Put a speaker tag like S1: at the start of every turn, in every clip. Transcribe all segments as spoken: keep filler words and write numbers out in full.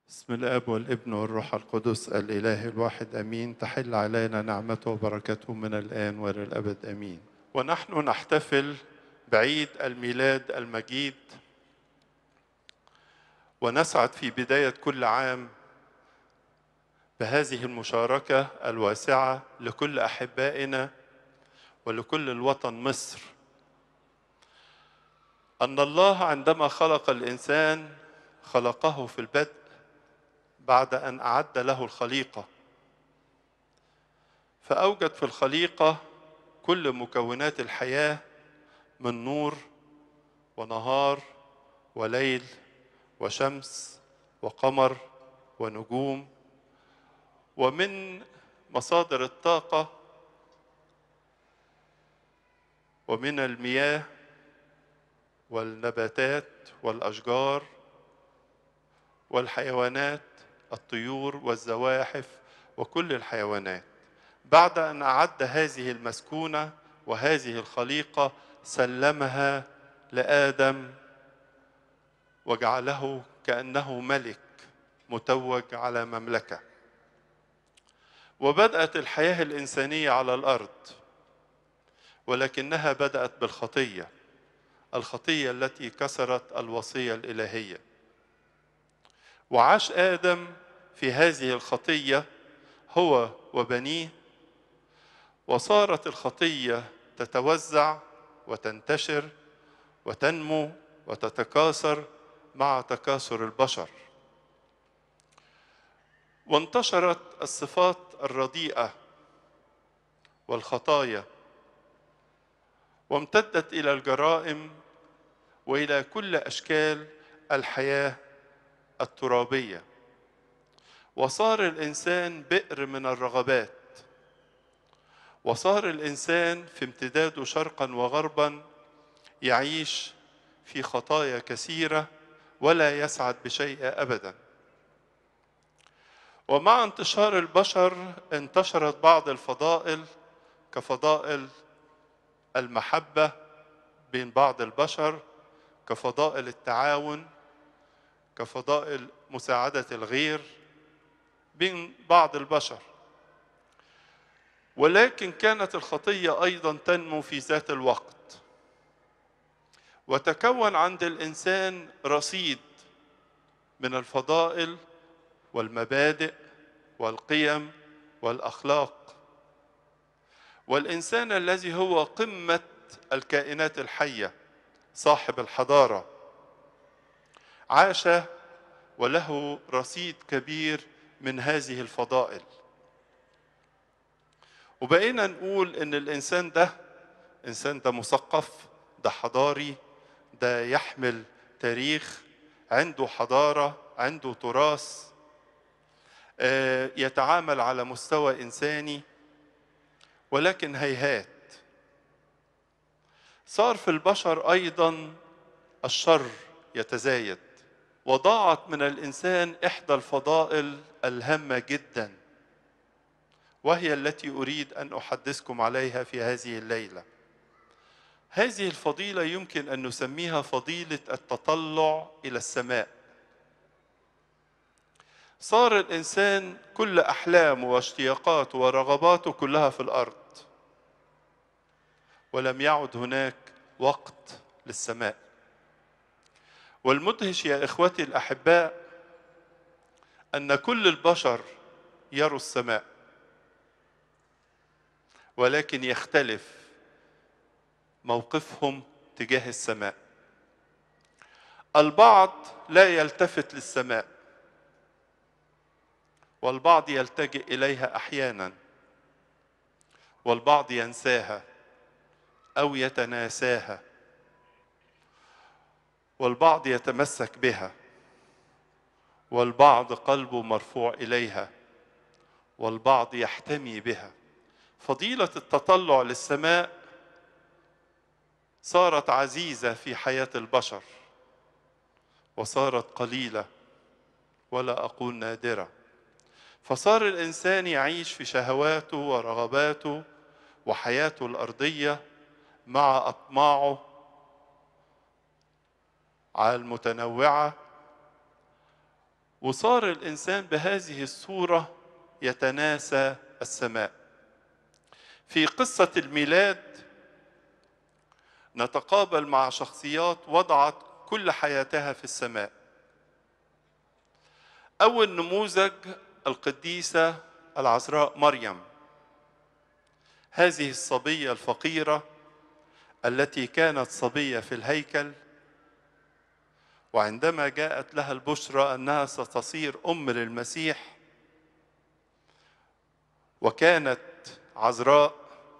S1: بسم الآب والابن والروح القدس الإله الواحد أمين. تحل علينا نعمته وبركته من الآن وإلى الأبد أمين. ونحن نحتفل بعيد الميلاد المجيد، ونسعد في بداية كل عام بهذه المشاركة الواسعة لكل أحبائنا ولكل الوطن مصر، أن الله عندما خلق الإنسان خلقه في البدء بعد أن أعد له الخليقة، فأوجد في الخليقة كل مكونات الحياة من نور ونهار وليل وشمس وقمر ونجوم، ومن مصادر الطاقة ومن المياه والنباتات والأشجار والحيوانات، الطيور والزواحف وكل الحيوانات. بعد أن أعد هذه المسكونة وهذه الخليقة سلمها لآدم وجعله كأنه ملك متوج على مملكة. وبدأت الحياة الإنسانية على الأرض، ولكنها بدأت بالخطية، الخطية التي كسرت الوصية الإلهية. وعاش آدم في هذه الخطية هو وبنيه، وصارت الخطية تتوزع وتنتشر وتنمو وتتكاثر مع تكاثر البشر، وانتشرت الصفات الرديئة والخطايا، وامتدت إلى الجرائم وإلى كل أشكال الحياة الترابية، وصار الإنسان بئر من الرغبات، وصار الإنسان في امتداده شرقا وغربا يعيش في خطايا كثيرة ولا يسعد بشيء أبدا. ومع انتشار البشر انتشرت بعض الفضائل كفضائل المحبة بين بعض البشر، كفضائل التعاون، كفضائل مساعدة الغير بين بعض البشر. ولكن كانت الخطية أيضا تنمو في ذات الوقت، وتكون عند الإنسان رصيد من الفضائل والمبادئ والقيم والأخلاق. والإنسان الذي هو قمة الكائنات الحية صاحب الحضارة عاش وله رصيد كبير من هذه الفضائل. وبقينا نقول إن الإنسان ده إنسان ده مثقف، ده حضاري، ده يحمل تاريخ، عنده حضارة، عنده تراث، يتعامل على مستوى إنساني. ولكن هيهات، صار في البشر أيضا الشر يتزايد، وضاعت من الإنسان إحدى الفضائل الهامة جدا، وهي التي أريد أن أحدثكم عليها في هذه الليلة. هذه الفضيلة يمكن أن نسميها فضيلة التطلع إلى السماء. صار الإنسان كل أحلامه واشتياقاته ورغباته كلها في الأرض، ولم يعد هناك وقت للسماء. والمدهش يا إخوتي الأحباء أن كل البشر يروا السماء، ولكن يختلف موقفهم تجاه السماء. البعض لا يلتفت للسماء، والبعض يلتجئ إليها أحيانا، والبعض ينساها أو يتناساها، والبعض يتمسك بها، والبعض قلبه مرفوع إليها، والبعض يحتمي بها. فضيلة التطلع للسماء صارت عزيزة في حياة البشر، وصارت قليلة ولا أقول نادرة. فصار الإنسان يعيش في شهواته ورغباته وحياته الأرضية مع أطماعه المتنوعة، وصار الإنسان بهذه الصورة يتناسى السماء. في قصة الميلاد نتقابل مع شخصيات وضعت كل حياتها في السماء. أول نموذج القديسة العذراء مريم، هذه الصبية الفقيرة التي كانت صبية في الهيكل، وعندما جاءت لها البشرى أنها ستصير أم للمسيح وكانت عذراء،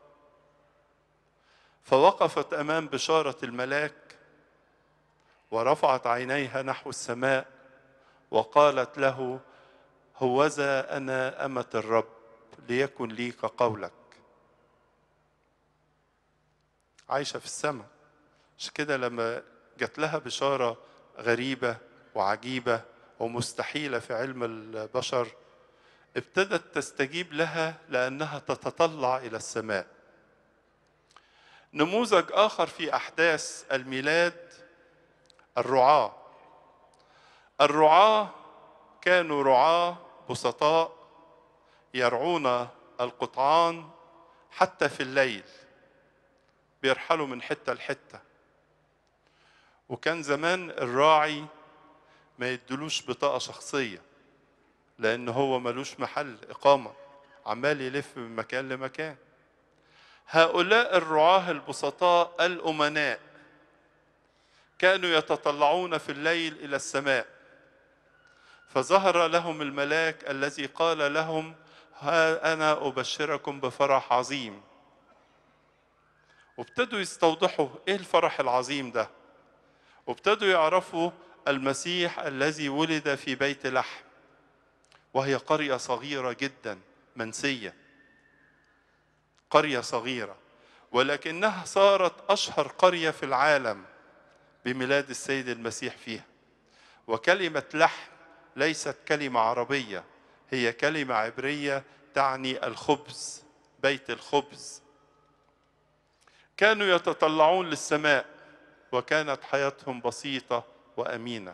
S1: فوقفت أمام بشارة الملاك ورفعت عينيها نحو السماء وقالت له: هوذا أنا أمة الرب، ليكن لي كقولك. عايشة في السماء. مش كده لما جات لها بشارة غريبة وعجيبة ومستحيلة في علم البشر، ابتدت تستجيب لها لأنها تتطلع إلى السماء. نموذج آخر في أحداث الميلاد الرعاة. الرعاة كانوا رعاة بسطاء يرعون القطعان حتى في الليل، بيرحلوا من حتة لحتة. وكان زمان الراعي ما يدلوش بطاقة شخصية لأن هو ملوش محل إقامة، عمال يلف من مكان لمكان. هؤلاء الرعاة البسطاء الأمناء كانوا يتطلعون في الليل إلى السماء، فظهر لهم الملاك الذي قال لهم: ها أنا أبشركم بفرح عظيم. وابتدوا يستوضحوا إيه الفرح العظيم ده، وابتدوا يعرفوا المسيح الذي ولد في بيت لحم، وهي قرية صغيرة جدا منسية، قرية صغيرة، ولكنها صارت أشهر قرية في العالم بميلاد السيد المسيح فيها. وكلمة لحم ليست كلمة عربية، هي كلمة عبرية تعني الخبز، بيت الخبز. كانوا يتطلعون للسماء وكانت حياتهم بسيطة وأمينة.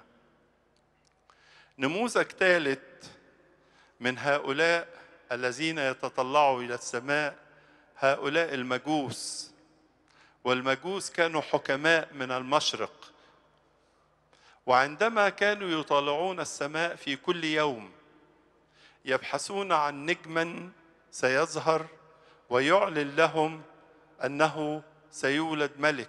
S1: نموذج ثالث من هؤلاء الذين يتطلعوا إلى السماء هؤلاء المجوس. والمجوس كانوا حكماء من المشرق، وعندما كانوا يطالعون السماء في كل يوم يبحثون عن نجما سيظهر ويعلن لهم أنه سيولد ملك.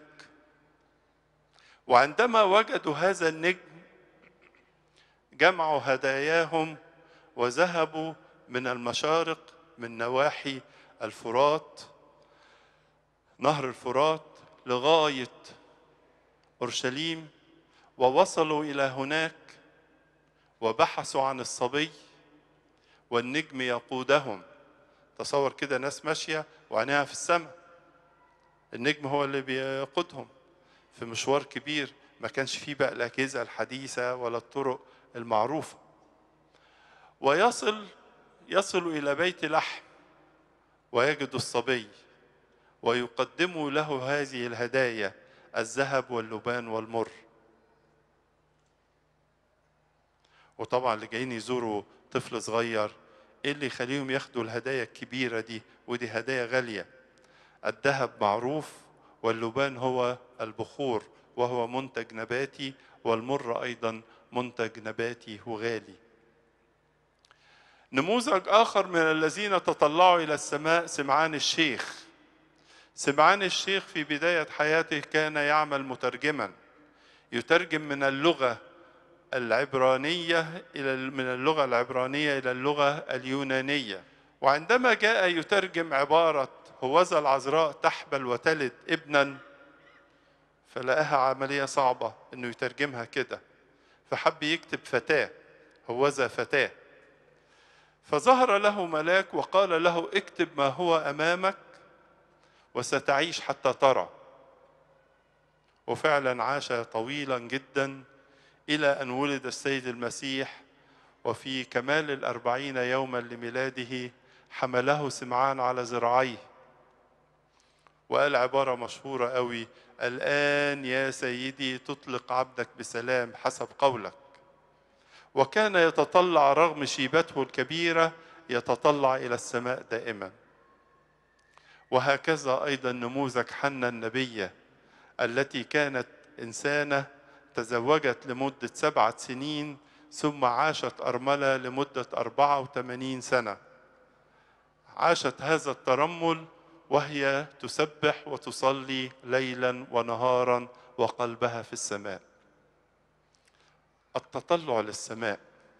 S1: وعندما وجدوا هذا النجم جمعوا هداياهم وذهبوا من المشارق، من نواحي الفرات، نهر الفرات، لغاية أورشليم، ووصلوا إلى هناك وبحثوا عن الصبي والنجم يقودهم. تصور كده ناس ماشية وعينيها في السماء، النجم هو اللي بيقودهم في مشوار كبير، ما كانش فيه بقى الأجهزة الحديثة ولا الطرق المعروفة. ويصل يصلوا إلى بيت لحم ويجدوا الصبي ويقدموا له هذه الهدايا، الذهب واللبان والمر. وطبعا اللي جايين يزوروا طفل صغير ايه اللي يخليهم ياخدوا الهدايا الكبيرة دي؟ ودي هدايا غالية. الذهب معروف، واللبان هو البخور وهو منتج نباتي، والمر أيضا منتج نباتي وغالي. نموذج آخر من الذين تطلعوا إلى السماء سمعان الشيخ. سمعان الشيخ في بداية حياته كان يعمل مترجما، يترجم من اللغة العبرانية إلى من اللغة العبرانية إلى اللغة اليونانية. وعندما جاء يترجم عبارة هوذا العذراء تحبل وتلد ابنا، فلقاها عملية صعبة إنه يترجمها كده، فحب يكتب فتاة، هوذا فتاة. فظهر له ملاك وقال له: اكتب ما هو أمامك وستعيش حتى ترى. وفعلا عاش طويلا جدا إلى أن ولد السيد المسيح، وفي كمال الأربعين يوما لميلاده حمله سمعان على ذراعيه وقال عبارة مشهورة قوي: الآن يا سيدي تطلق عبدك بسلام حسب قولك. وكان يتطلع رغم شيبته الكبيرة، يتطلع إلى السماء دائما. وهكذا أيضا نموذج حنة النبية التي كانت إنسانة تزوجت لمدة سبعة سنين ثم عاشت أرملة لمدة أربعة وثمانين سنة. عاشت هذا الترمل وهي تسبح وتصلي ليلا ونهارا وقلبها في السماء. التطلع للسماء.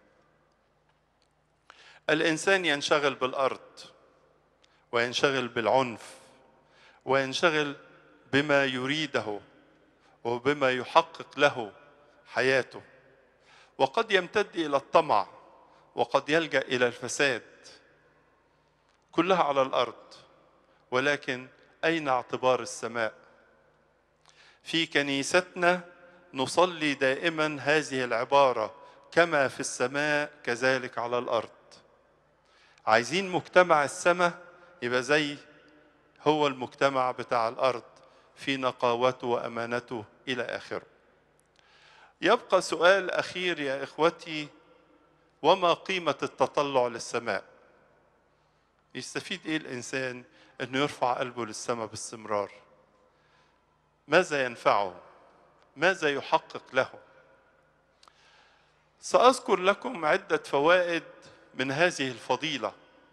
S1: الإنسان ينشغل بالأرض وينشغل بالعنف وينشغل بما يريده وبما يحقق له حياته، وقد يمتد إلى الطمع وقد يلجأ إلى الفساد، كلها على الأرض. ولكن أين اعتبار السماء؟ في كنيستنا نصلي دائما هذه العبارة: كما في السماء كذلك على الأرض. عايزين مجتمع السماء يبقى زي هو المجتمع بتاع الأرض في نقاوته وأمانته إلى آخره. يبقى سؤال أخير يا إخوتي: وما قيمة التطلع للسماء؟ يستفيد إيه الإنسان أنه يرفع قلبه للسماء باستمرار؟ ماذا ينفعه؟ ماذا يحقق له؟ سأذكر لكم عدة فوائد من هذه الفضيلة.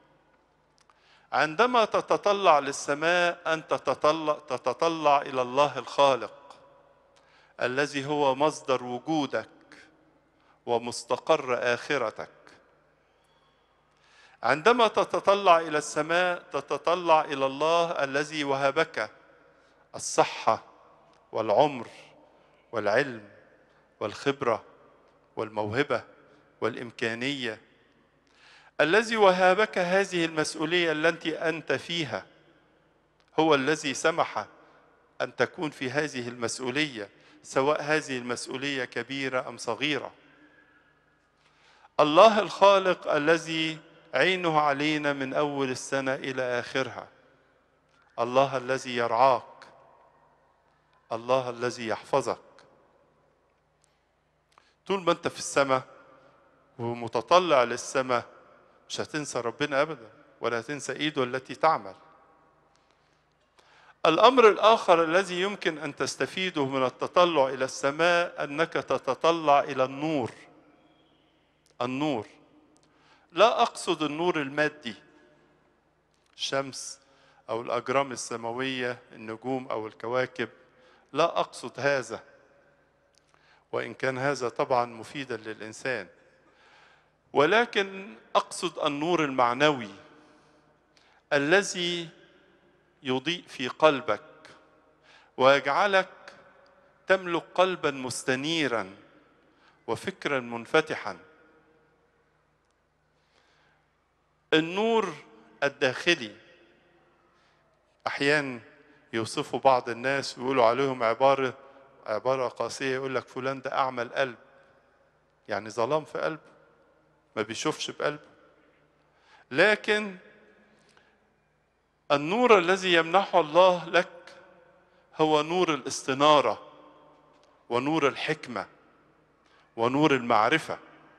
S1: عندما تتطلع للسماء أنت تتطلع, تتطلع إلى الله الخالق الذي هو مصدر وجودك ومستقر آخرتك. عندما تتطلع إلى السماء تتطلع إلى الله الذي وهبك الصحة والعمر والعلم والخبرة والموهبة والإمكانية، الذي وهبك هذه المسؤولية التي أنت فيها، هو الذي سمح أن تكون في هذه المسؤولية، سواء هذه المسؤولية كبيرة أم صغيرة. الله الخالق الذي عينه علينا من أول السنة إلى آخرها، الله الذي يرعاك، الله الذي يحفظك. طول ما أنت في السماء ومتطلع للسماء مش هتنسى ربنا أبدا، ولا هتنسى إيده التي تعمل. الأمر الآخر الذي يمكن أن تستفيده من التطلع إلى السماء أنك تتطلع إلى النور. النور، لا أقصد النور المادي، الشمس أو الأجرام السماوية، النجوم أو الكواكب، لا أقصد هذا، وإن كان هذا طبعا مفيدا للإنسان، ولكن أقصد النور المعنوي الذي يضيء في قلبك ويجعلك تملك قلبا مستنيرا وفكرا منفتحا. النور الداخلي أحيانا يوصفوا بعض الناس ويقولوا عليهم عبارة عبارة قاسية، يقول لك فلان ده أعمى القلب، يعني ظلام في قلبه، ما بيشوفش بقلبه. لكن النور الذي يمنحه الله لك هو نور الاستنارة ونور الحكمة ونور المعرفة.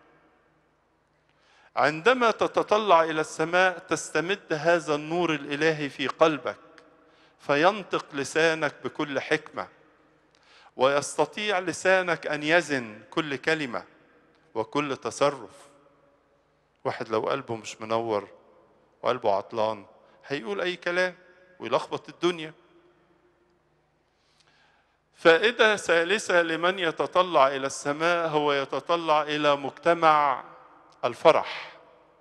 S1: عندما تتطلع إلى السماء تستمد هذا النور الإلهي في قلبك، فينطق لسانك بكل حكمة، ويستطيع لسانك أن يزن كل كلمة وكل تصرف. واحد لو قلبه مش منور وقلبه عطلان هيقول أي كلام ويلخبط الدنيا. فائدة ثالثة لمن يتطلع إلى السماء هو يتطلع إلى مجتمع الفرح.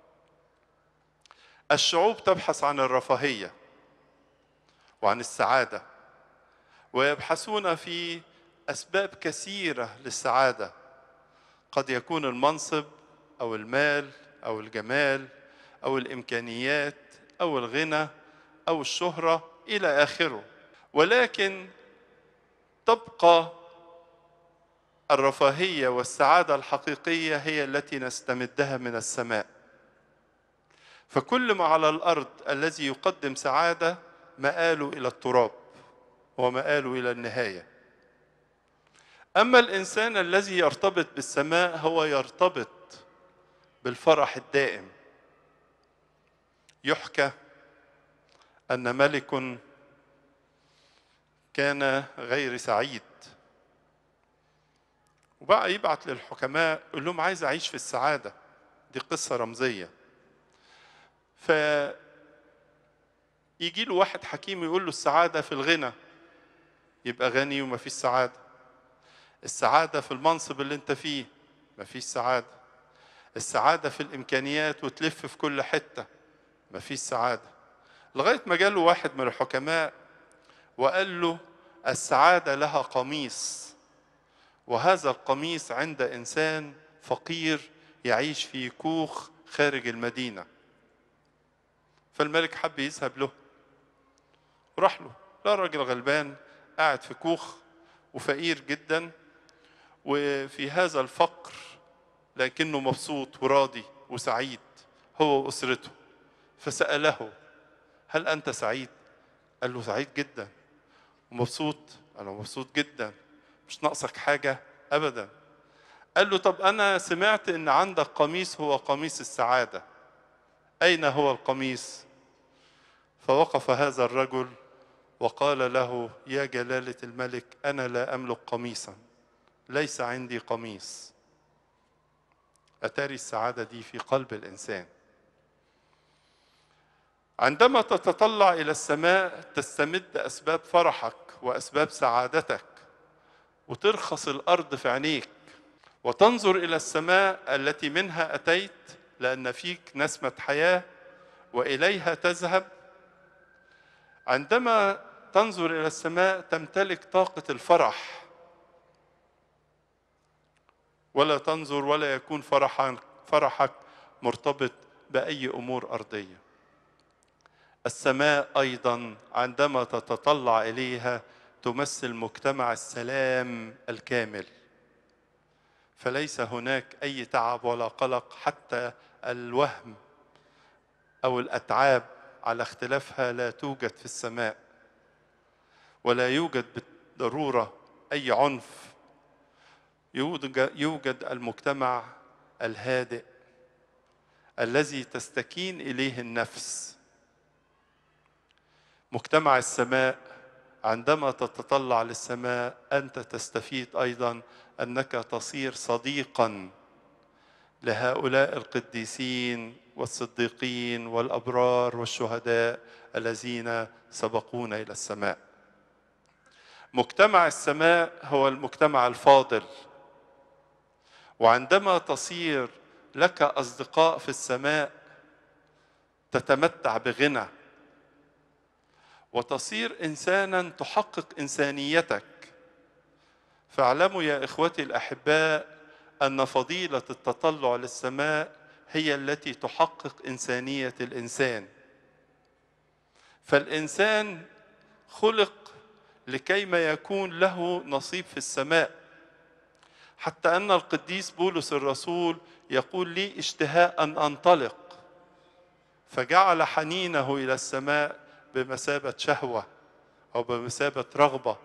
S1: الشعوب تبحث عن الرفاهية وعن السعادة، ويبحثون في أسباب كثيرة للسعادة، قد يكون المنصب أو المال أو الجمال أو الإمكانيات أو الغنى أو الشهرة إلى آخره. ولكن تبقى الرفاهية والسعادة الحقيقية هي التي نستمدها من السماء. فكل ما على الأرض الذي يقدم سعادة مآله إلى التراب ومآله إلى النهاية. أما الإنسان الذي يرتبط بالسماء هو يرتبط بالفرح الدائم. يحكى أن ملك كان غير سعيد، وبقى يبعت للحكماء يقول لهم عايز أعيش في السعادة. دي قصة رمزية. فيجي له واحد حكيم يقول له السعادة في الغنى، يبقى غني وما فيش سعادة. السعادة في المنصب اللي انت فيه، ما فيش سعادة. السعادة في الإمكانيات وتلف في كل حتة، ما فيش سعادة. لغاية ما جاله واحد من الحكماء وقال له السعادة لها قميص، وهذا القميص عند إنسان فقير يعيش في كوخ خارج المدينة. فالملك حب يذهب له، راح له. لا، راجل غلبان قاعد في كوخ وفقير جدا، وفي هذا الفقر لكنه مبسوط وراضي وسعيد هو وأسرته. فسأله هل أنت سعيد؟ قال له سعيد جدا. ومبسوط؟ قال له مبسوط جدا. مش ناقصك حاجة؟ أبدا. قال له طب أنا سمعت إن عندك قميص هو قميص السعادة، أين هو القميص؟ فوقف هذا الرجل وقال له يا جلالة الملك أنا لا أملك قميصا، ليس عندي قميص. أتاري السعادة دي في قلب الإنسان. عندما تتطلع إلى السماء تستمد أسباب فرحك وأسباب سعادتك، وترخص الأرض في عينيك، وتنظر إلى السماء التي منها أتيت، لأن فيك نسمة حياة وإليها تذهب. عندما تنظر إلى السماء تمتلك طاقة الفرح، ولا تنظر ولا يكون فرحك فرحك مرتبط بأي أمور أرضية. السماء أيضا عندما تتطلع إليها تمثل مجتمع السلام الكامل، فليس هناك أي تعب ولا قلق، حتى الوهم أو الأتعاب على اختلافها لا توجد في السماء، ولا يوجد بالضرورة أي عنف. يوجد المجتمع الهادئ الذي تستكين إليه النفس. مجتمع السماء عندما تتطلع للسماء أنت تستفيد أيضا أنك تصير صديقا لهؤلاء القديسين والصديقين والأبرار والشهداء الذين سبقونا إلى السماء. مجتمع السماء هو المجتمع الفاضل، وعندما تصير لك أصدقاء في السماء تتمتع بغنى، وتصير إنسانا تحقق إنسانيتك. فاعلموا يا إخوتي الأحباء أن فضيلة التطلع للسماء هي التي تحقق إنسانية الإنسان. فالإنسان خلق لكيما يكون له نصيب في السماء، حتى أن القديس بولس الرسول يقول لي اشتهاء أن أنطلق، فجعل حنينه إلى السماء بمثابة شهوة أو بمثابة رغبة.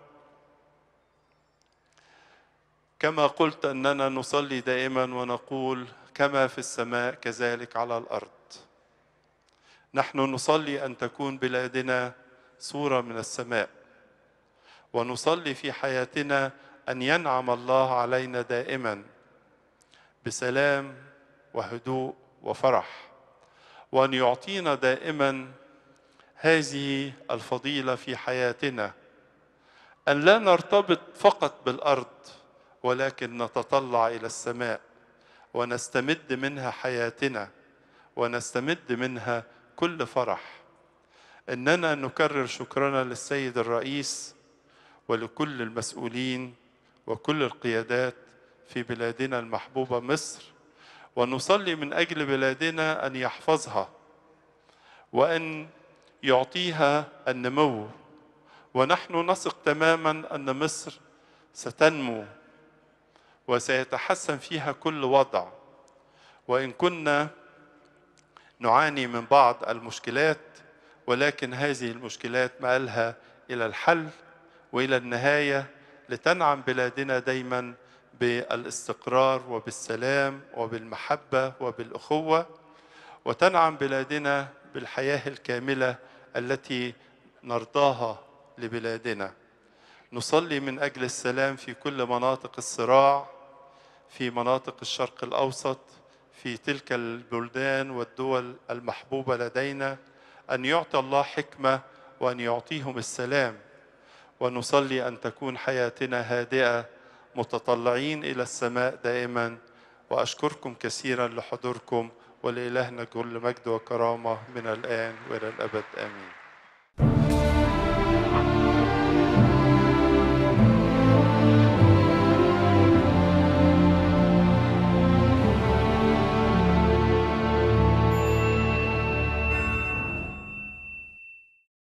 S1: كما قلت أننا نصلي دائما ونقول كما في السماء كذلك على الأرض. نحن نصلي أن تكون بلادنا صورة من السماء، ونصلي في حياتنا أن ينعم الله علينا دائما بسلام وهدوء وفرح، وأن يعطينا دائما هذه الفضيلة في حياتنا، أن لا نرتبط فقط بالأرض ولكن نتطلع إلى السماء ونستمد منها حياتنا ونستمد منها كل فرح. إننا نكرر شكرنا للسيد الرئيس ولكل المسؤولين وكل القيادات في بلادنا المحبوبة مصر، ونصلي من أجل بلادنا أن يحفظها وأن يعطيها النمو. ونحن نثق تماما أن مصر ستنمو وسيتحسن فيها كل وضع، وإن كنا نعاني من بعض المشكلات، ولكن هذه المشكلات مآلها إلى الحل وإلى النهاية، لتنعم بلادنا دايما بالاستقرار وبالسلام وبالمحبة وبالأخوة، وتنعم بلادنا بالحياة الكاملة التي نرضاها لبلادنا. نصلي من أجل السلام في كل مناطق الصراع، في مناطق الشرق الأوسط، في تلك البلدان والدول المحبوبة لدينا، أن يعطي الله حكمة وأن يعطيهم السلام. ونصلي أن تكون حياتنا هادئة متطلعين إلى السماء دائما. وأشكركم كثيرا لحضوركم، ولإلهنا كل مجد وكرامة من الآن وإلى الأبد آمين.